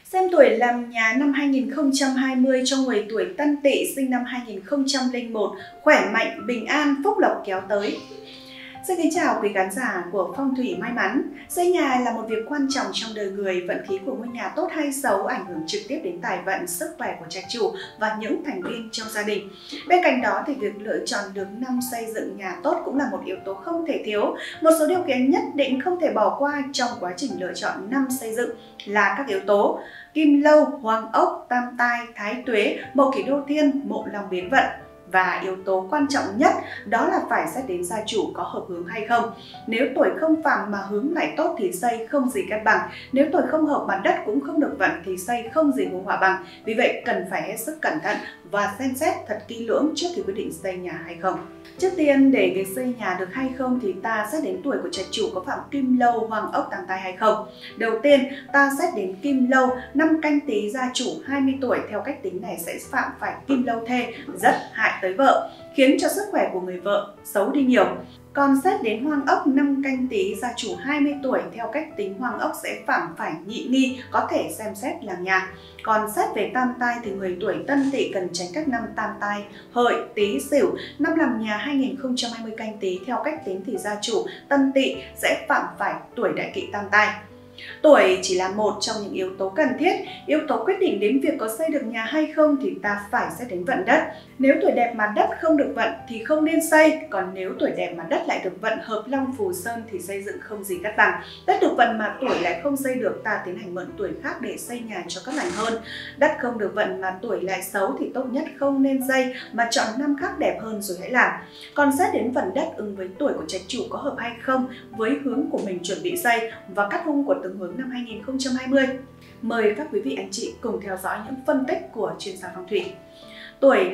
Xem tuổi làm nhà năm 2020 cho người tuổi Tân Tỵ sinh năm 2001, khỏe mạnh, bình an, phúc lộc kéo tới. Xin kính chào quý khán giả của Phong thủy may mắn. Xây nhà là một việc quan trọng trong đời người. Vận khí của ngôi nhà tốt hay xấu ảnh hưởng trực tiếp đến tài vận, sức khỏe của trạch chủ và những thành viên trong gia đình. Bên cạnh đó thì việc lựa chọn được năm xây dựng nhà tốt cũng là một yếu tố không thể thiếu. Một số điều kiện nhất định không thể bỏ qua trong quá trình lựa chọn năm xây dựng là các yếu tố Kim Lâu, Hoàng Ốc, Tam Tai, Thái Tuế, Mậu Kỷ Đô Thiên, Mộ Long Biến Vận. Và yếu tố quan trọng nhất đó là phải xét đến gia chủ có hợp hướng hay không. Nếu tuổi không phạm mà hướng lại tốt thì xây không gì cân bằng. Nếu tuổi không hợp mà đất cũng không được vận thì xây không gì hung hỏa bằng. Vì vậy cần phải hết sức cẩn thận và xem xét thật kỹ lưỡng trước khi quyết định xây nhà hay không. Trước tiên, để việc xây nhà được hay không thì ta xét đến tuổi của trạch chủ có phạm Kim Lâu, Hoàng Ốc, Tam Tai hay không. Đầu tiên, ta xét đến Kim Lâu, năm Canh Tý gia chủ 20 tuổi, theo cách tính này sẽ phạm phải Kim Lâu thê, rất hại tới vợ, khiến cho sức khỏe của người vợ xấu đi nhiều. Còn xét đến Hoàng Ốc, năm Canh Tý gia chủ 20 tuổi, theo cách tính Hoàng Ốc sẽ phạm phải Nhị Nghi, có thể xem xét làm nhà. Còn xét về Tam Tai thì người tuổi Tân Tỵ cần tránh các năm Tam Tai, Hợi, Tý, Sửu. Năm làm nhà 2020 Canh Tý, theo cách tính thì gia chủ Tân Tỵ sẽ phạm phải tuổi Đại Kỵ Tam Tai. Tuổi chỉ là một trong những yếu tố cần thiết. Yếu tố quyết định đến việc có xây được nhà hay không thì ta phải xét đến vận đất. Nếu tuổi đẹp mà đất không được vận thì không nên xây. Còn nếu tuổi đẹp mà đất lại được vận hợp long phù sơn thì xây dựng không gì cắt bằng. Đất được vận mà tuổi lại không xây được, ta tiến hành mượn tuổi khác để xây nhà cho cắt lành hơn. Đất không được vận mà tuổi lại xấu thì tốt nhất không nên xây mà chọn năm khác đẹp hơn rồi hãy làm. Còn xét đến vận đất ứng với tuổi của trạch chủ có hợp hay không với hướng của mình chuẩn bị xây và cắt hung của từng hướng năm 2020. Mời các quý vị anh chị cùng theo dõi những phân tích của chuyên gia phong thủy. Tuổi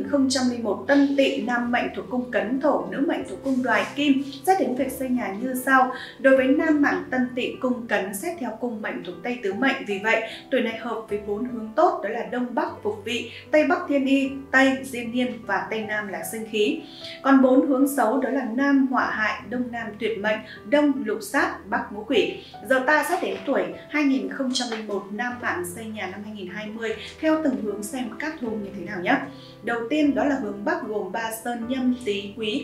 2001 Tân Tỵ, nam mệnh thuộc cung Cấn Thổ, nữ mệnh thuộc cung Đoài Kim. Xét đến việc xây nhà như sau. Đối với nam mạng Tân Tỵ cung Cấn xét theo cung mệnh thuộc Tây Tứ Mệnh. Vì vậy, tuổi này hợp với 4 hướng tốt, đó là Đông Bắc Phục Vị, Tây Bắc Thiên Y, Tây Diên Niên và Tây Nam là Sinh Khí. Còn 4 hướng xấu đó là Nam Họa Hại, Đông Nam Tuyệt Mệnh, Đông Lục Sát, Bắc Ngũ Quỷ. Giờ ta xét đến tuổi 2001 nam mạng xây nhà năm 2020 theo từng hướng xem các hung như thế nào nhé. Đầu tiên đó là hướng Bắc gồm Ba Sơn, Nhâm, Tý, Quý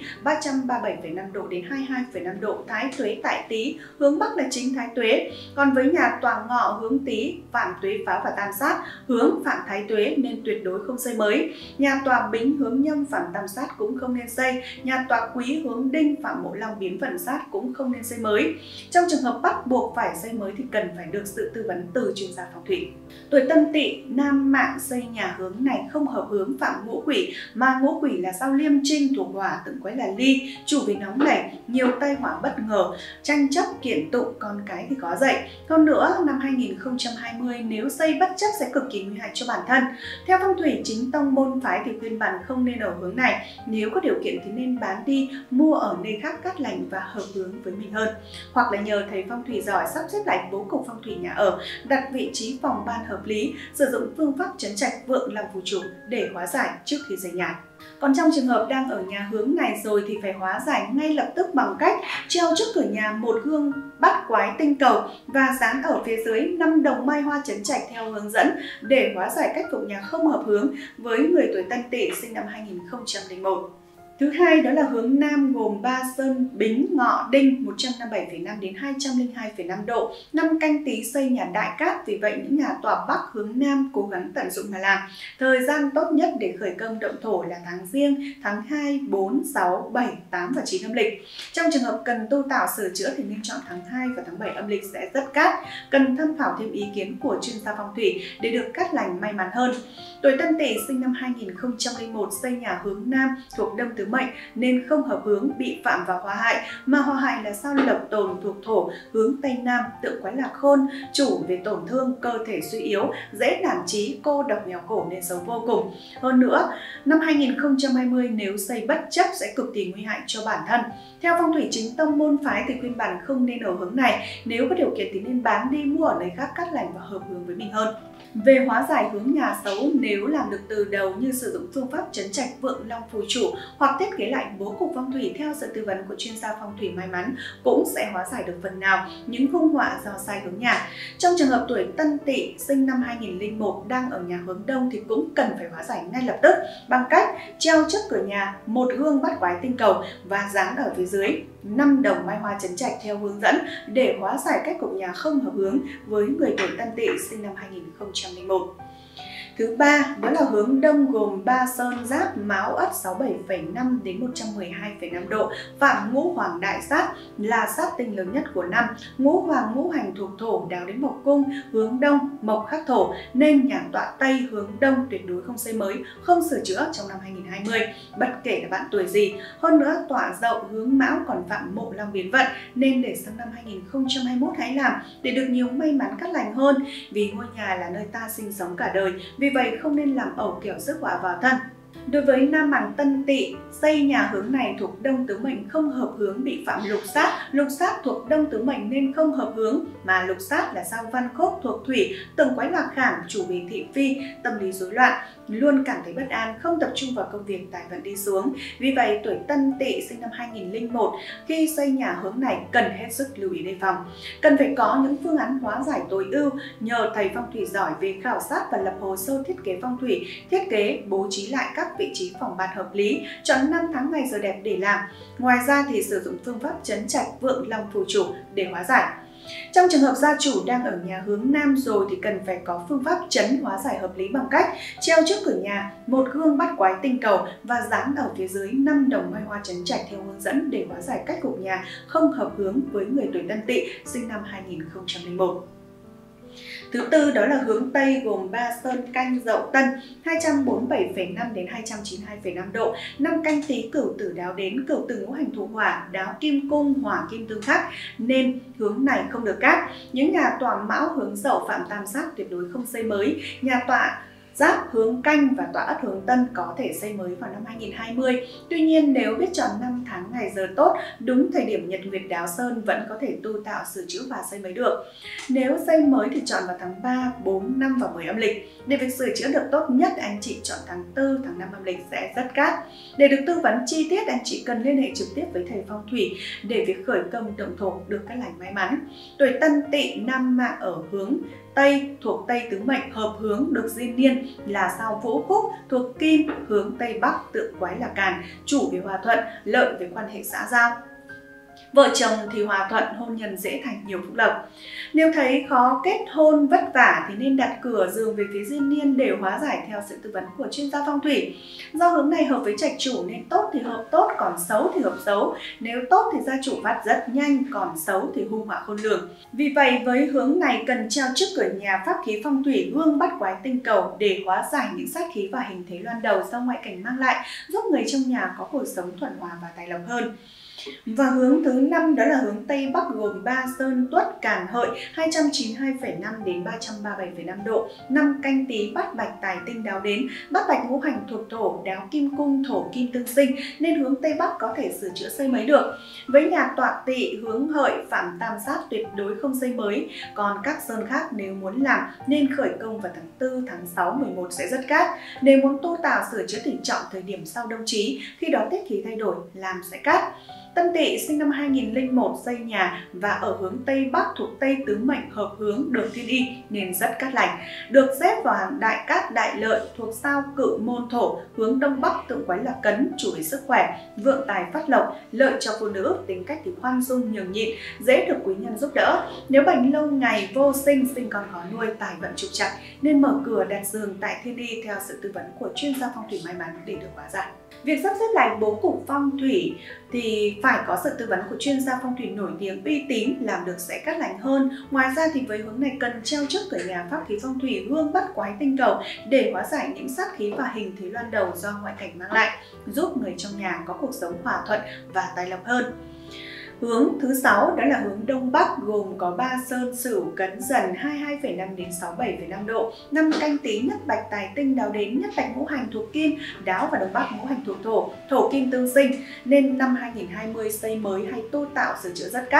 337,5 độ đến 22,5 độ, Thái Tuế tại Tý, hướng Bắc là chính Thái Tuế. Còn với nhà tòa Ngọ hướng Tý phạm Tuế Phá và Tam Sát, hướng phạm Thái Tuế nên tuyệt đối không xây mới. Nhà tòa Bính hướng Nhâm phạm Tam Sát cũng không nên xây. Nhà tòa Quý hướng Đinh phạm Mộ Long Biến Vận Sát cũng không nên xây mới. Trong trường hợp bắt buộc phải xây mới thì cần phải được sự tư vấn từ chuyên gia phong thủy. Tuổi Tân Tỵ nam mạng xây nhà hướng này không hợp hướng phạm Ngũ Quỷ, mà Ngũ Quỷ là sao Liêm Trinh thuộc hỏa, tượng quái là Ly, chủ về nóng nảy, nhiều tai họa bất ngờ, tranh chấp kiện tụng, con cái thì có dạy. Hơn nữa, năm 2020 nếu xây bất chấp sẽ cực kỳ nguy hại cho bản thân. Theo phong thủy chính tông môn phái thì khuyên bạn không nên ở hướng này. Nếu có điều kiện thì nên bán đi, mua ở nơi khác cát lành và hợp hướng với mình hơn. Hoặc là nhờ thầy phong thủy giỏi sắp xếp lại bố cục phong thủy nhà ở, đặt vị trí phòng ban hợp lý, sử dụng phương pháp trấn trạch vượng làm phù chủ để hóa giải trước khi xây nhà. Còn trong trường hợp đang ở nhà hướng này rồi thì phải hóa giải ngay lập tức bằng cách treo trước cửa nhà một gương bát quái tinh cầu và dán ở phía dưới 5 đồng mai hoa trấn trạch theo hướng dẫn để hóa giải cách phục nhà không hợp hướng với người tuổi Tân Tỵ sinh năm 2001. Thứ hai đó là hướng Nam gồm Ba Sơn, Bính, Ngọ, Đinh 157,5 đến 202,5 độ. Năm Canh Tý xây nhà đại cát, vì vậy những nhà tòa Bắc hướng Nam cố gắng tận dụng mà làm. Thời gian tốt nhất để khởi công động thổ là tháng Giêng, tháng 2, 4, 6, 7, 8 và 9 âm lịch. Trong trường hợp cần tu tạo sửa chữa thì nên chọn tháng 2 và tháng 7 âm lịch sẽ rất cát. Cần tham khảo thêm ý kiến của chuyên gia phong thủy để được cát lành may mắn hơn. Tuổi Tân Tỵ sinh năm 2001 xây nhà hướng Nam thuộc Đông Tứ Mệnh nên không hợp hướng, bị phạm vào hóa hại, mà hóa hại là sao Lộc Tồn thuộc Thổ, hướng Tây Nam, tượng quái là Khôn, chủ về tổn thương, cơ thể suy yếu, dễ nản chí, cô độc nghèo khổ nên xấu vô cùng. Hơn nữa, năm 2020 nếu xây bất chấp sẽ cực kỳ nguy hại cho bản thân. Theo phong thủy chính tông môn phái thì khuyên bạn không nên ở hướng này, nếu có điều kiện thì nên bán đi, mua ở nơi khác cát lành và hợp hướng với mình hơn. Về hóa giải hướng nhà xấu, nếu làm được từ đầu như sử dụng phương pháp trấn trạch vượng long phù chủ hoặc có thiết kế lại bố cục phong thủy theo sự tư vấn của chuyên gia phong thủy may mắn cũng sẽ hóa giải được phần nào những hung họa do sai hướng nhà. Trong trường hợp tuổi Tân Tỵ sinh năm 2001 đang ở nhà hướng đông thì cũng cần phải hóa giải ngay lập tức bằng cách treo trước cửa nhà một gương bắt quái tinh cầu và dán ở phía dưới 5 đồng mai hoa chấn trạch theo hướng dẫn để hóa giải cách cục nhà không hợp hướng với người tuổi Tân Tỵ sinh năm 2001. Thứ ba đó là hướng đông gồm Ba Sơn Giáp Mão Ất 67,5 đến 112,5 độ, phạm ngũ hoàng đại sát là sát tinh lớn nhất của năm. Ngũ hoàng ngũ hành thuộc thổ, đáo đến mộc cung, hướng đông, mộc khắc thổ nên nhà tọa Tây hướng đông tuyệt đối không xây mới, không sửa chữa trong năm 2020, bất kể là bạn tuổi gì. Hơn nữa tọa Dậu hướng Mão còn phạm mộ long biến vận nên để sang năm 2021 hãy làm để được nhiều may mắn cát lành hơn, vì ngôi nhà là nơi ta sinh sống cả đời. Vì vậy không nên làm ẩu kẻo rước họa vào thân. Đối với nam bằng Tân Tỵ, xây nhà hướng này thuộc đông tứ mệnh không hợp hướng bị phạm lục sát thuộc đông tứ mệnh nên không hợp hướng, mà lục sát là sao văn khốc thuộc thủy, tưởng quái lạc khảm, chủ về thị phi, tâm lý rối loạn, luôn cảm thấy bất an, không tập trung vào công việc, tài vận đi xuống. Vì vậy tuổi Tân Tỵ sinh năm 2001 khi xây nhà hướng này cần hết sức lưu ý đề phòng, cần phải có những phương án hóa giải tối ưu, nhờ thầy phong thủy giỏi về khảo sát và lập hồ sơ thiết kế phong thủy, thiết kế bố trí lại các vị trí phòng ban hợp lý, chọn năm tháng ngày giờ đẹp để làm. Ngoài ra thì sử dụng phương pháp trấn trạch vượng long phù chủ để hóa giải. Trong trường hợp gia chủ đang ở nhà hướng nam rồi thì cần phải có phương pháp trấn hóa giải hợp lý bằng cách treo trước cửa nhà một gương bắt quái tinh cầu và dán ở phía dưới 5 đồng mai hoa trấn trạch theo hướng dẫn để hóa giải cách cục nhà không hợp hướng với người tuổi Tân Tỵ sinh năm 2001. Thứ tư đó là hướng Tây gồm Ba Sơn Canh Dậu Tân 247,5 đến 292,5 độ, năm Canh Tý Cửu Tử đáo đến, Cửu Tử ngũ hành thuộc hỏa, đáo kim cung, hỏa kim tương khắc nên hướng này không được cát. Những nhà tọa Mão hướng Dậu phạm tam sát tuyệt đối không xây mới. Nhà tọa Giáp hướng Canh và tọa Ất hướng Tân có thể xây mới vào năm 2020. Tuy nhiên nếu biết chọn năm tháng ngày giờ tốt, đúng thời điểm nhật nguyệt đáo sơn vẫn có thể tu tạo, sửa chữa và xây mới được. Nếu xây mới thì chọn vào tháng 3, 4, 5 và 10 âm lịch. Để việc sửa chữa được tốt nhất, anh chị chọn tháng 4, tháng 5 âm lịch sẽ rất cát. Để được tư vấn chi tiết, anh chị cần liên hệ trực tiếp với thầy phong thủy để việc khởi công động thổ được cát lành may mắn. Tuổi Tân Tỵ nam mạng ở hướng Tây thuộc Tây tứ mệnh, hợp hướng được diên niên là sao Vũ Khúc thuộc Kim, hướng Tây Bắc tượng quái là Càn, chủ về hòa thuận, lợi về quan hệ xã giao. Vợ chồng thì hòa thuận, hôn nhân dễ thành nhiều phúc lộc. Nếu thấy khó kết hôn vất vả thì nên đặt cửa giường về phía diên niên để hóa giải theo sự tư vấn của chuyên gia phong thủy. Do hướng này hợp với trạch chủ nên tốt thì hợp tốt, còn xấu thì hợp xấu. Nếu tốt thì gia chủ phát rất nhanh, còn xấu thì hung họa khôn lường. Vì vậy với hướng này cần treo trước cửa nhà pháp khí phong thủy gương bắt quái tinh cầu để hóa giải những sát khí và hình thế loan đầu do ngoại cảnh mang lại, giúp người trong nhà có cuộc sống thuận hòa và tài lộc hơn. Và hướng thứ 5 đó là hướng Tây Bắc gồm Ba Sơn Tuất Càn Hợi 292,5 đến 337,5 độ, năm Canh Tý Bát Bạch tài tinh đáo đến, Bát Bạch ngũ hành thuộc thổ, đáo kim cung, thổ kim tương sinh nên hướng Tây Bắc có thể sửa chữa xây mới được. Với nhà tọa Tỵ hướng Hợi phạm tam sát tuyệt đối không xây mới, còn các sơn khác nếu muốn làm nên khởi công vào tháng 4, tháng 6, 11 sẽ rất cát. Nếu muốn tu tạo sửa chữa thì chọn thời điểm sau đông chí, khi đó tiết khí thay đổi làm sẽ cát. Tân Tỵ sinh năm 2001 xây nhà và ở hướng Tây Bắc thuộc Tây tứ mệnh hợp hướng được thiên y nên rất cát lành. Được xếp vào hàng đại cát đại lợi thuộc sao Cự Môn Thổ, hướng Đông Bắc tượng quái là Cấn, chủ về sức khỏe, vượng tài phát lộc, lợi cho phụ nữ, tính cách thì khoan dung nhường nhịn, dễ được quý nhân giúp đỡ. Nếu bệnh lâu ngày vô sinh, sinh con khó nuôi, tài vận trục trặc nên mở cửa đặt giường tại thiên y theo sự tư vấn của chuyên gia phong thủy may mắn để được hóa giải. Việc sắp xếp lại bố cục phong thủy thì phải có sự tư vấn của chuyên gia phong thủy nổi tiếng uy tín làm được sẽ cát lành hơn. Ngoài ra thì với hướng này cần treo trước cửa nhà pháp khí phong thủy gương bắt quái tinh cầu để hóa giải những sát khí và hình thế loan đầu do ngoại cảnh mang lại, giúp người trong nhà có cuộc sống hòa thuận và tài lộc hơn. Hướng thứ 6 đó là hướng Đông Bắc gồm có Ba Sơn Sửu Cấn Dần 22,5 đến 67,5 độ, năm Canh Tý nhất Bạch tài tinh đáo đến, nhất Bạch ngũ hành thuộc Kim, đáo và Đông Bắc ngũ hành thuộc thổ, thổ kim tương sinh nên năm 2020 xây mới hay tu tạo sửa chữa rất cát.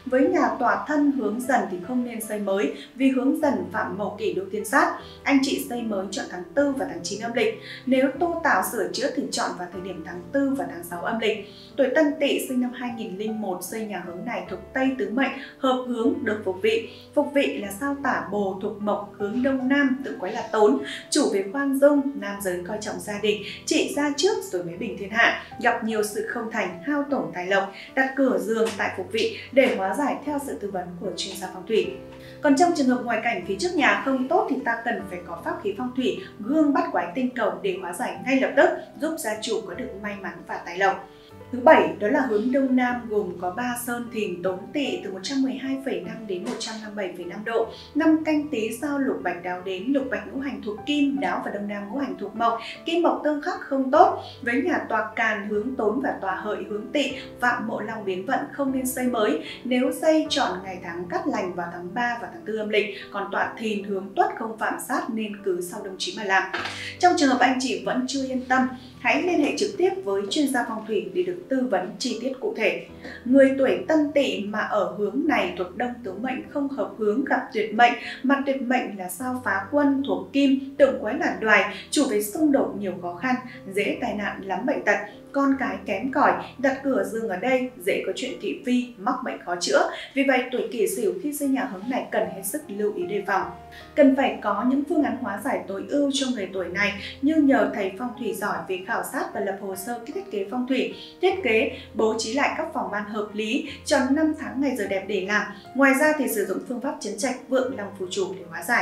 Với nhà tòa thân hướng dần thì không nên xây mới vì hướng dần phạm mậu kỷ đô thiên sát. Anh chị xây mới chọn tháng 4 và tháng 9 âm lịch. Nếu tu tạo sửa chữa thì chọn vào thời điểm tháng 4 và tháng 6 âm lịch. Tuổi Tân Tỵ sinh năm 2001 xây nhà hướng này thuộc Tây tứ mệnh, hợp hướng được phục vị. Phục vị là sao Tả Bồ thuộc mộc, hướng đông nam, tự quái là tốn, chủ về khoan dung, nam giới coi trọng gia đình, trị gia trước rồi mới bình thiên hạ, gặp nhiều sự không thành, hao tổn tài lộc, đặt cửa giường tại phục vị để hóa giải theo sự tư vấn của chuyên gia phong thủy. Còn trong trường hợp ngoại cảnh phía trước nhà không tốt thì ta cần phải có pháp khí phong thủy, gương bắt quái tinh cầu để hóa giải ngay lập tức, giúp gia chủ có được may mắn và tài lộc. Thứ 7 đó là hướng đông nam, gồm có 3 sơn Thìn Tốn Tỵ từ 112,5 đến 157,5 độ. Năm Canh Tý sao Lục Bạch đáo đến, Lục Bạch ngũ hành thuộc Kim, đáo và đông nam ngũ hành thuộc Mộc, Kim Mộc tương khắc không tốt. Với nhà tòa Càn hướng Tốn và tòa Hợi hướng Tỵ, phạm mộ long biến vận, không nên xây mới. Nếu xây chọn ngày tháng cát lành vào tháng 3 và tháng 4 âm lịch. Còn tọa Thìn hướng Tuất không phạm sát nên cứ sau đông chí mà làm. Trong trường hợp anh chị vẫn chưa yên tâm, hãy liên hệ trực tiếp với chuyên gia phong thủy để được tư vấn chi tiết cụ thể. Người tuổi Tân Tỵ mà ở hướng này thuộc đông tứ mệnh không hợp hướng, gặp tuyệt mệnh, mặt tuyệt mệnh là sao Phá Quân thuộc Kim, tượng quái là Đoài, chủ về xung đột nhiều khó khăn, dễ tai nạn lắm bệnh tật, con cái kém cỏi, đặt cửa giường ở đây dễ có chuyện thị phi, mắc bệnh khó chữa. Vì vậy tuổi Kỷ Sửu khi xây nhà hướng này cần hết sức lưu ý đề phòng. Cần phải có những phương án hóa giải tối ưu cho người tuổi này như nhờ thầy phong thủy giỏi về khảo sát và lập hồ sơ thiết kế phong thủy, thiết kế bố trí lại các phòng ban hợp lý, chọn năm tháng ngày giờ đẹp để làm. Ngoài ra thì sử dụng phương pháp trấn trạch vượng long phù chủ để hóa giải.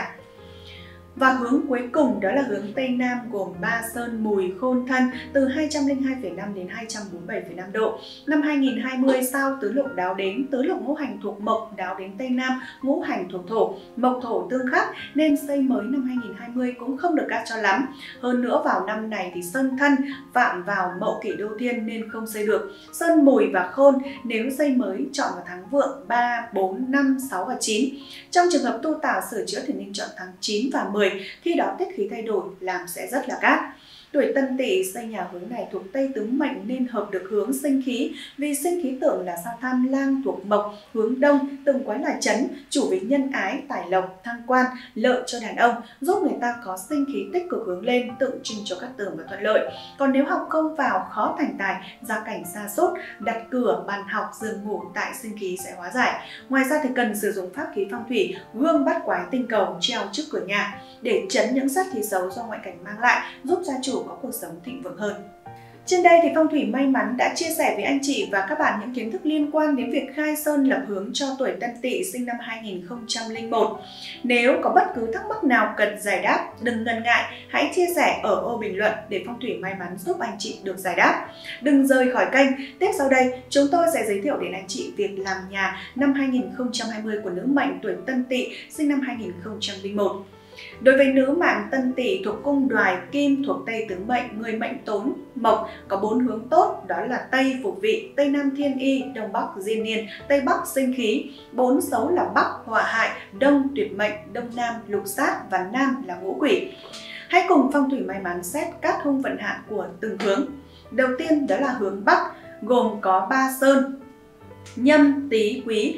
Và hướng cuối cùng đó là hướng Tây Nam, gồm 3 sơn Mùi Khôn Thân từ 202,5 đến 247,5 độ. Năm 2020 sao Tứ Lục đáo đến, Tứ Lục ngũ hành thuộc Mộc đáo đến Tây Nam, ngũ hành thuộc Thổ, Mộc Thổ tương khắc nên xây mới năm 2020 cũng không được cát cho lắm. Hơn nữa vào năm này thì Sơn Thân phạm vào mậu kỷ đô thiên nên không xây được. Sơn Mùi và Khôn nếu xây mới chọn vào tháng Vượng 3, 4, 5, 6 và 9. Trong trường hợp tu tạo sửa chữa thì nên chọn tháng 9 và 10, khi đó tiết khí thay đổi làm sẽ rất là cát. Tuổi Tân Tỵ xây nhà hướng này thuộc Tây tứ mệnh nên hợp được hướng sinh khí, vì sinh khí tượng là sao Tham Lang thuộc Mộc, hướng đông, tượng quái là Chấn, chủ về nhân ái, tài lộc, thăng quan, lợi cho đàn ông, giúp người ta có sinh khí tích cực hướng lên, tượng trưng cho cát tường và thuận lợi. Còn nếu học không vào, khó thành tài, gia cảnh sa sút, đặt cửa, bàn học, giường ngủ tại sinh khí sẽ hóa giải. Ngoài ra thì cần sử dụng pháp khí phong thủy, gương bắt quái tinh cầu treo trước cửa nhà để trấn những sát khí xấu do ngoại cảnh mang lại, giúp gia chủ có cuộc sống thịnh vượng hơn. Trên đây thì Phong thủy may mắn đã chia sẻ với anh chị và các bạn những kiến thức liên quan đến việc khai sơn lập hướng cho tuổi Tân Tỵ sinh năm 2001. Nếu có bất cứ thắc mắc nào cần giải đáp, đừng ngần ngại, hãy chia sẻ ở ô bình luận để Phong thủy may mắn giúp anh chị được giải đáp. Đừng rời khỏi kênh, tiếp sau đây chúng tôi sẽ giới thiệu đến anh chị việc làm nhà năm 2020 của nữ mệnh tuổi Tân Tỵ sinh năm 2001. Đối với nữ mạng Tân Tỵ thuộc cung Đoài, Kim thuộc Tây tứ mệnh, người mệnh Tốn, Mộc có 4 hướng tốt, đó là Tây phục vị, Tây Nam thiên y, Đông Bắc diên niên, Tây Bắc sinh khí. 4 xấu là Bắc họa hại, Đông tuyệt mệnh, Đông Nam lục sát và Nam là ngũ quỷ. Hãy cùng Phong thủy may mắn xét cát hung vận hạn của từng hướng. Đầu tiên đó là hướng Bắc, gồm có 3 sơn Nhâm, Tý, Quý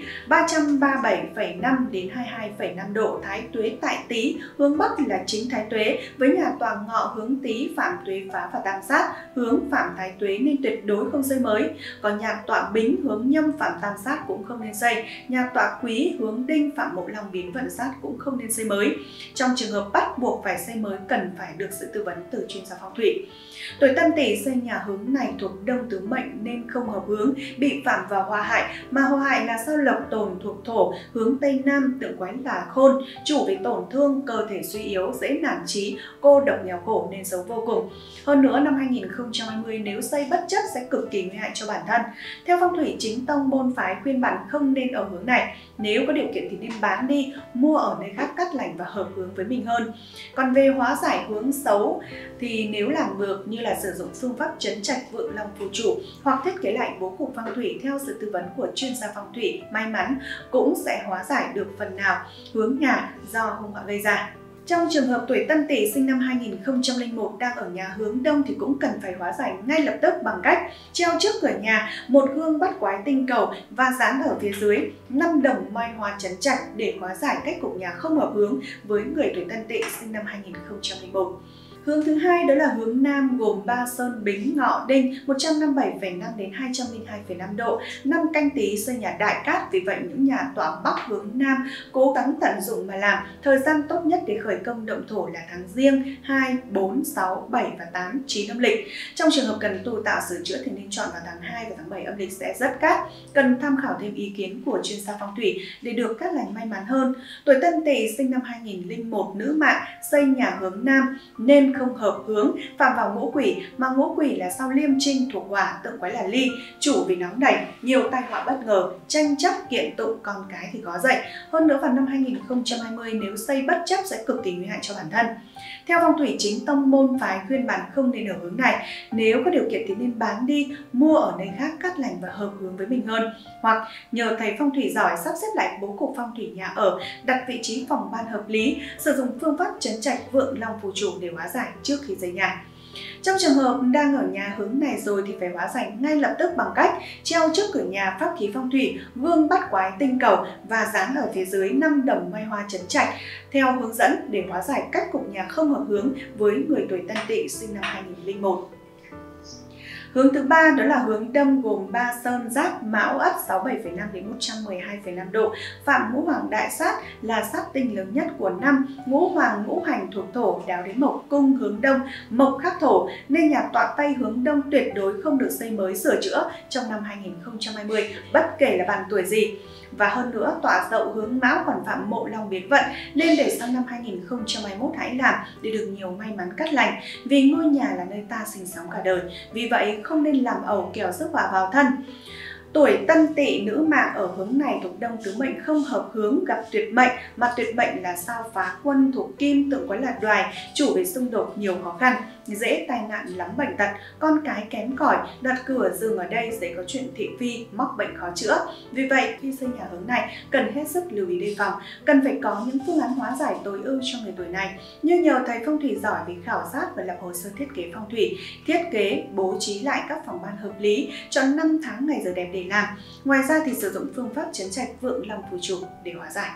337,5 đến 22,5 độ, Thái Tuế tại Tý, hướng Bắc là chính Thái Tuế, với nhà tòa Ngọ hướng Tý phạm Tuế phá và tam sát, hướng phạm Thái Tuế nên tuyệt đối không xây mới. Còn nhà tọa Bính hướng Nhâm phạm tam sát cũng không nên xây, nhà tọa Quý hướng Đinh phạm mộ long biến vận sát cũng không nên xây mới. Trong trường hợp bắt buộc phải xây mới cần phải được sự tư vấn từ chuyên gia phong thủy. Tuổi Tân Tỵ xây nhà hướng này thuộc Đông tứ mệnh nên không hợp hướng, bị phạm vào họa hại, mà họa hại là sao Lộc Tồn thuộc Thổ, hướng Tây Nam, tượng quái là Khôn, chủ về tổn thương, cơ thể suy yếu, dễ nản chí, cô độc nghèo khổ nên xấu vô cùng. Hơn nữa năm 2020 nếu xây bất chấp sẽ cực kỳ nguy hại cho bản thân. Theo phong thủy chính tông môn phái khuyên bạn không nên ở hướng này, nếu có điều kiện thì nên bán đi, mua ở nơi khác cát lành và hợp hướng với mình hơn. Còn về hóa giải hướng xấu thì nếu làm được như là sử dụng phương pháp trấn trạch vượng long phù chủ hoặc thiết kế lại bố cục phong thủy theo sự tư vấn của chuyên gia phong thủy may mắn cũng sẽ hóa giải được phần nào hướng nhà do hung họa gây ra. Trong trường hợp tuổi Tân Tỵ sinh năm 2001 đang ở nhà hướng đông thì cũng cần phải hóa giải ngay lập tức bằng cách treo trước cửa nhà một gương bắt quái tinh cầu và dán ở phía dưới 5 đồng mai hoa chấn trạch để hóa giải cách cục nhà không hợp hướng với người tuổi Tân Tỵ sinh năm 2001. Hướng thứ hai đó là hướng Nam gồm Ba Sơn Bính Ngọ Đinh 157,5 đến 202,5 độ, năm Canh Tý xây nhà đại cát, vì vậy những nhà tọa Bắc hướng Nam cố gắng tận dụng mà làm. Thời gian tốt nhất để khởi công động thổ là tháng Giêng 2, 4, 6, 7 và 8, 9 âm lịch. Trong trường hợp cần tu tạo sửa chữa thì nên chọn vào tháng 2 và tháng 7 âm lịch sẽ rất cát. Cần tham khảo thêm ý kiến của chuyên gia phong thủy để được cát lành may mắn hơn. Tuổi Tân Tỵ sinh năm 2001 nữ mạng xây nhà hướng Nam nên không hợp hướng, phạm vào ngũ quỷ, mà ngũ quỷ là sao Liêm Trinh thuộc hỏa, tượng quái là ly, chủ vì nóng nảy, nhiều tai họa bất ngờ, tranh chấp kiện tụng, con cái thì có dậy. Hơn nữa vào năm 2020 nếu xây bất chấp sẽ cực kỳ nguy hại cho bản thân. Theo phong thủy chính tông môn phái khuyên bạn không nên ở hướng này, nếu có điều kiện thì nên bán đi, mua ở nơi khác cát lành và hợp hướng với mình hơn, hoặc nhờ thầy phong thủy giỏi sắp xếp lại bố cục phong thủy nhà ở, đặt vị trí phòng ban hợp lý, sử dụng phương pháp trấn trạch vượng long phù chủ để hóa giải trước khi xây nhà. Trong trường hợp đang ở nhà hướng này rồi thì phải hóa giải ngay lập tức bằng cách treo trước cửa nhà pháp khí phong thủy gương bắt quái tinh cầu và dán ở phía dưới 5 đồng mai hoa chấn trạch theo hướng dẫn để hóa giải cách cục nhà không hợp hướng với người tuổi Tân Tỵ sinh năm 2001. Hướng thứ ba đó là hướng Đông gồm Ba Sơn Giáp Mão Ất 67,5 đến 112,5 độ, phạm ngũ hoàng đại sát là sát tinh lớn nhất của năm, ngũ hoàng ngũ hành thuộc thổ, đáo đến mộc cung hướng Đông, mộc khắc thổ nên nhà tọa Tây hướng Đông tuyệt đối không được xây mới sửa chữa trong năm 2020 bất kể là bạn tuổi gì. Và hơn nữa tọa Dậu hướng Mão còn phạm mộ long biến vận nên để sang năm 2021 hãy làm để được nhiều may mắn cát lành, vì ngôi nhà là nơi ta sinh sống cả đời, vì vậy không nên làm ẩu kẻo rước họa vào thân. Tuổi Tân Tỵ nữ mạng ở hướng này thuộc Đông tứ mệnh không hợp hướng, gặp tuyệt mệnh, mà tuyệt mệnh là sao Phá Quân thuộc Kim, tượng quái là Đoài, chủ về xung đột nhiều khó khăn, dễ tai nạn lắm bệnh tật, con cái kém cỏi, đặt cửa giường ở đây sẽ có chuyện thị phi, mắc bệnh khó chữa. Vì vậy khi xây nhà hướng này cần hết sức lưu ý đề phòng, cần phải có những phương án hóa giải tối ưu cho người tuổi này, như nhờ thầy phong thủy giỏi để khảo sát và lập hồ sơ thiết kế phong thủy, thiết kế bố trí lại các phòng ban hợp lý, chọn 5 tháng ngày giờ đẹp để làm. Ngoài ra thì sử dụng phương pháp trấn trạch vượng long phù chủ để hóa giải.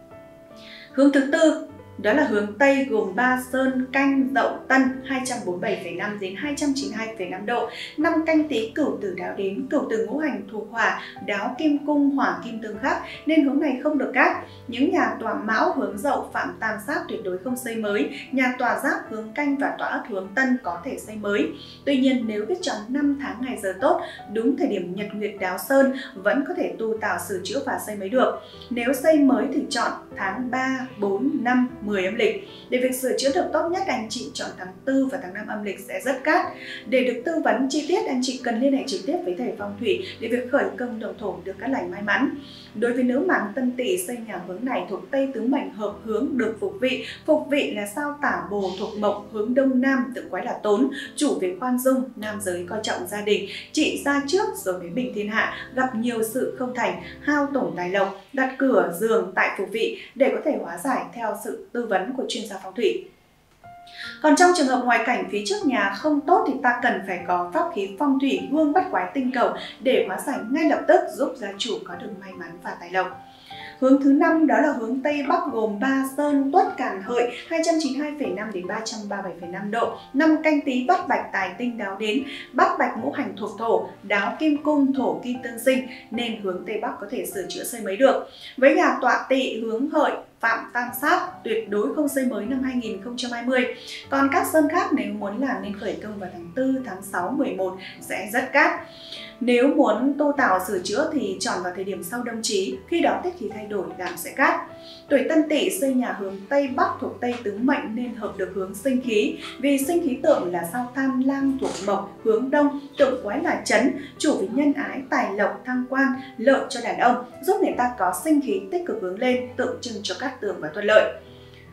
Hướng thứ tư đó là hướng Tây gồm Ba Sơn Canh Dậu Tân 247,5 đến 292,5 độ, năm Canh Tý Cửu Tử đáo đến, Cửu Tử ngũ hành thuộc hỏa, đáo kim cung hỏa kim tương khắc nên hướng này không được cát. Những nhà tọa Mão hướng Dậu phạm tam sát tuyệt đối không xây mới, nhà tọa Giáp hướng Canh và tọa Ất hướng Tân có thể xây mới. Tuy nhiên nếu biết chọn 5 tháng ngày giờ tốt, đúng thời điểm nhật nguyệt đáo sơn vẫn có thể tu tạo sửa chữa và xây mới được. Nếu xây mới thì chọn tháng 3, 4, 5, 10 âm lịch. Để việc sửa chữa được tốt nhất anh chị chọn tháng 4 và tháng 5 âm lịch sẽ rất cát. Để được tư vấn chi tiết anh chị cần liên hệ trực tiếp với thầy phong thủy để việc khởi công động thổ được cát lành may mắn. Đối với nữ mạng Tân Tỵ xây nhà hướng này thuộc Tây tứ mệnh hợp hướng được phục vị là sao Tả Bồ thuộc mộc hướng Đông Nam, tượng quái là Tốn, chủ về khoan dung, nam giới coi trọng gia đình, trị gia trước rồi mới bình thiên hạ, gặp nhiều sự không thành, hao tổn tài lộc, đặt cửa giường tại phục vị để có thể hóa giải theo sự tư vấn của chuyên gia phong thủy. Còn trong trường hợp ngoại cảnh phía trước nhà không tốt thì ta cần phải có pháp khí phong thủy gương bắt quái tinh cầu để hóa giải ngay lập tức, giúp gia chủ có được may mắn và tài lộc. Hướng thứ 5 đó là hướng Tây Bắc gồm Ba Sơn Tuất Càn Hợi 292,5 đến 337,5 độ, năm Canh Tý Bát Bạch tài tinh đáo đến, Bát Bạch ngũ hành thuộc thổ, đáo kim cung thổ kim tương sinh nên hướng Tây Bắc có thể sửa chữa xây mới được. Với nhà tọa Tỵ hướng Hợi phạm tam sát tuyệt đối không xây mới năm 2020. Còn các sơn khác nếu muốn làm nên khởi công vào tháng 4, tháng 6, 11 sẽ rất cát. Nếu muốn tu tạo sửa chữa thì chọn vào thời điểm sau đông chí, khi đó tiết khí thay đổi làm sẽ cát. Tuổi Tân Tỵ xây nhà hướng Tây Bắc thuộc Tây tứ mệnh nên hợp được hướng sinh khí, vì sinh khí tượng là sao Tham Lam thuộc mộc hướng Đông, tượng quái là Chấn, chủ về nhân ái, tài lộc, thăng quan, lợi cho đàn ông, giúp người ta có sinh khí tích cực hướng lên, tượng trưng cho cát tường và thuận lợi.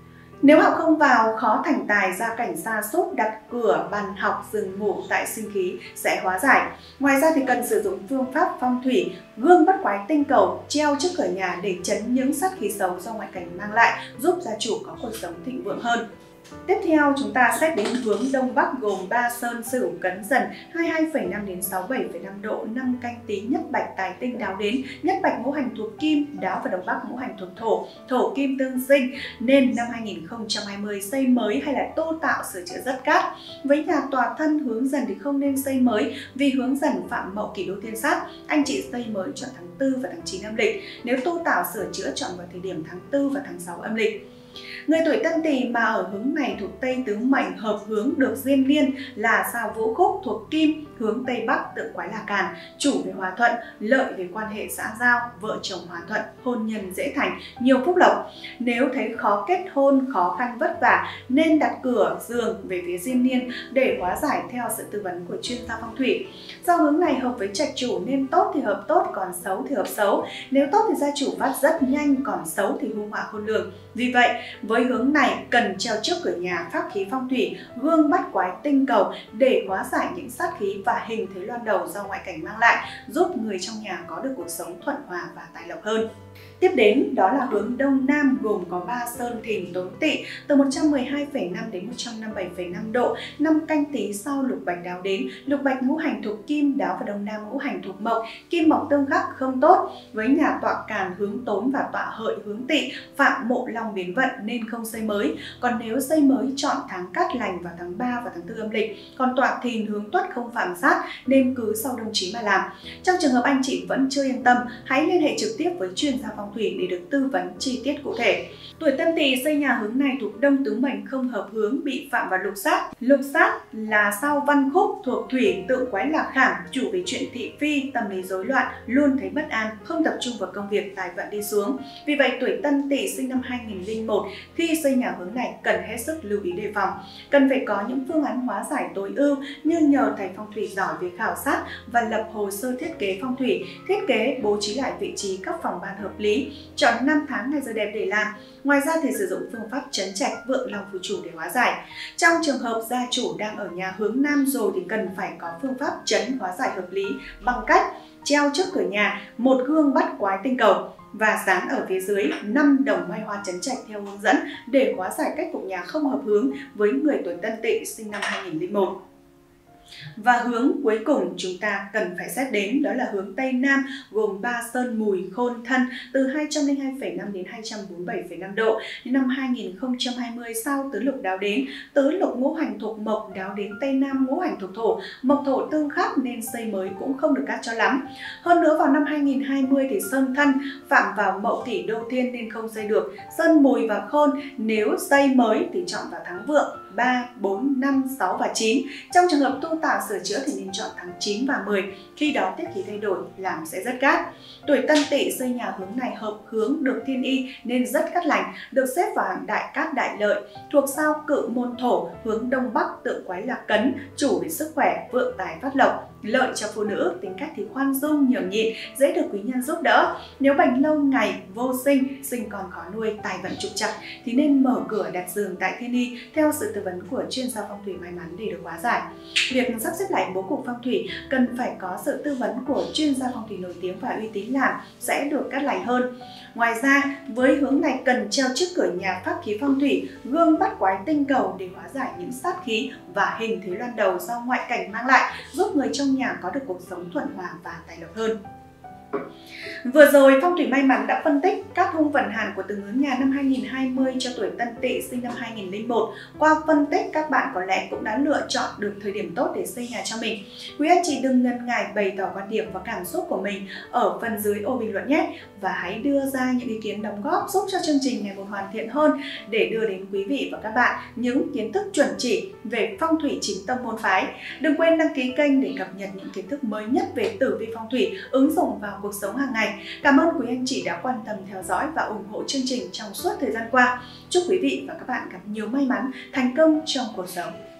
Nếu họ không vào, khó thành tài, gia cảnh sa sút, đặt cửa, bàn học, giường ngủ tại sinh khí sẽ hóa giải. Ngoài ra thì cần sử dụng phương pháp phong thủy gương bắt quái tinh cầu treo trước cửa nhà để trấn những sát khí xấu do ngoại cảnh mang lại, giúp gia chủ có cuộc sống thịnh vượng hơn. Tiếp theo chúng ta xét đến hướng Đông Bắc gồm Ba Sơn, Sửu, Cấn, Dần 22,5 đến 67,5 độ, năm Canh Tý, Nhất Bạch, Tài Tinh đáo đến. Nhất Bạch ngũ hành thuộc Kim, đáo vào Đông Bắc ngũ hành thuộc Thổ, Thổ Kim tương sinh, nên năm 2020 xây mới hay là tô tạo sửa chữa rất cát. Với nhà tòa thân hướng Dần thì không nên xây mới vì hướng Dần phạm Mậu Kỷ Đô Thiên Sát. Anh chị xây mới chọn tháng 4 và tháng 9 âm lịch. Nếu tô tạo sửa chữa chọn vào thời điểm tháng 4 và tháng 6 âm lịch. Người tuổi Tân Tỵ mà ở hướng này thuộc Tây tứ mệnh, hợp hướng được diên niên là sao Vũ Khúc thuộc Kim, hướng Tây Bắc tượng quái là Càn, chủ về hòa thuận, lợi về quan hệ xã giao, vợ chồng hòa thuận, hôn nhân dễ thành, nhiều phúc lộc. Nếu thấy khó kết hôn, khó khăn vất vả nên đặt cửa, giường về phía diên niên để hóa giải theo sự tư vấn của chuyên gia phong thủy. Do hướng này hợp với trạch chủ nên tốt thì hợp tốt, còn xấu thì hợp xấu. Nếu tốt thì gia chủ phát rất nhanh, còn xấu thì hung họa khôn lường. Vì vậy, với hướng này cần treo trước cửa nhà pháp khí phong thủy gương bắt quái tinh cầu để hóa giải những sát khí và hình thế loan đầu do ngoại cảnh mang lại, giúp người trong nhà có được cuộc sống thuận hòa và tài lộc hơn. Tiếp đến đó là hướng Đông Nam gồm có Ba Sơn, Thìn, Tốn Tỵ từ 112,5 đến 157,5 độ, năm Canh Tý sau Lục Bạch đáo đến. Lục Bạch ngũ hành thuộc Kim, đáo vào Đông Nam ngũ hành thuộc Mộc, Kim Mộc tương khắc không tốt. Với nhà tọa Càn hướng Tốn và tọa Hợi hướng Tỵ phạm Mộ Long biến vận nên không xây mới. Còn nếu xây mới chọn tháng Cát Lành vào tháng 3 và tháng 4 âm lịch. Còn tọa Thìn hướng Tuất không phạm sát nên cứ sau đông chí mà làm. Trong trường hợp anh chị vẫn chưa yên tâm, hãy liên hệ trực tiếp với chuyên gia phong thủy để được tư vấn chi tiết cụ thể. Tuổi Tân Tỵ xây nhà hướng này thuộc Đông tứ mệnh không hợp hướng, bị phạm vào lục sát. Lục sát là sao Văn Khúc thuộc Thủy, tượng quái là Khảm, chủ về chuyện thị phi, tâm lý rối loạn, luôn thấy bất an, không tập trung vào công việc, tài vận đi xuống. Vì vậy tuổi Tân Tỵ sinh năm 2001 khi xây nhà hướng này cần hết sức lưu ý đề phòng. Cần phải có những phương án hóa giải tối ưu như nhờ thầy phong thủy giỏi về khảo sát và lập hồ sơ thiết kế phong thủy, thiết kế bố trí lại vị trí các phòng ban hợp lý, chọn năm tháng ngày giờ đẹp để làm. Ngoài ra thì sử dụng phương pháp trấn trạch vượng long phù chủ để hóa giải. Trong trường hợp gia chủ đang ở nhà hướng Nam rồi thì cần phải có phương pháp trấn hóa giải hợp lý bằng cách treo trước cửa nhà một gương bắt quái tinh cầu và dán ở phía dưới 5 đồng mai hoa trấn trạch theo hướng dẫn để hóa giải cách cục nhà không hợp hướng với người tuổi Tân Tỵ sinh năm 2001. Và hướng cuối cùng chúng ta cần phải xét đến đó là hướng Tây Nam gồm Ba Sơn, Mùi, Khôn, Thân từ 202,5 đến 247,5 độ. Năm 2020 sao tứ lục đáo đến, tứ lục ngũ hành thuộc Mộc đáo đến Tây Nam ngũ hành thuộc Thổ, Mộc Thổ tương khắc nên xây mới cũng không được cát cho lắm. Hơn nữa vào năm 2020 thì Sơn Thân phạm vào Mậu Kỷ Đô Thiên nên không xây được. Sơn Mùi và Khôn nếu xây mới thì chọn vào tháng Vượng 3, 4, 5, 6 và 9. Trong trường hợp tu tạo sửa chữa thì nên chọn tháng 9 và 10. Khi đó tiết khí thay đổi làm sẽ rất cát. Tuổi Tân Tỵ xây nhà hướng này hợp hướng được thiên y nên rất cát lành, được xếp vào hàng đại cát đại lợi. Thuộc sao Cự Môn Thổ, hướng Đông Bắc tượng quái là Cấn, chủ về sức khỏe, vượng tài phát lộc. Lợi cho phụ nữ, tính cách thì khoan dung, nhường nhịn, dễ được quý nhân giúp đỡ. Nếu bệnh lâu ngày, vô sinh, sinh con khó nuôi, tài vận trục trặc thì nên mở cửa đặt giường tại thiên y theo sự tư vấn của chuyên gia phong thủy may mắn để được hóa giải. Việc sắp xếp lại bố cục phong thủy cần phải có sự tư vấn của chuyên gia phong thủy nổi tiếng và uy tín làm sẽ được cát lành hơn. Ngoài ra, với hướng này cần treo trước cửa nhà pháp khí phong thủy gương bắt quái tinh cầu để hóa giải những sát khí và hình thế loan đầu do ngoại cảnh mang lại, giúp người trong nhà có được cuộc sống thuận hòa và tài lộc hơn. Vừa rồi, Phong thủy may mắn đã phân tích các hung vận hạn của từng hướng nhà năm 2020 cho tuổi Tân Tỵ sinh năm 2001. Qua phân tích, các bạn có lẽ cũng đã lựa chọn được thời điểm tốt để xây nhà cho mình. Quý anh chị đừng ngần ngại bày tỏ quan điểm và cảm xúc của mình ở phần dưới ô bình luận nhé. Và hãy đưa ra những ý kiến đóng góp giúp cho chương trình ngày một hoàn thiện hơn để đưa đến quý vị và các bạn những kiến thức chuẩn chỉ về phong thủy chính tông môn phái. Đừng quên đăng ký kênh để cập nhật những kiến thức mới nhất về tử vi phong thủy ứng dụng vào cuộc sống hàng ngày. Cảm ơn quý anh chị đã quan tâm theo dõi và ủng hộ chương trình trong suốt thời gian qua. Chúc quý vị và các bạn gặp nhiều may mắn, thành công trong cuộc sống.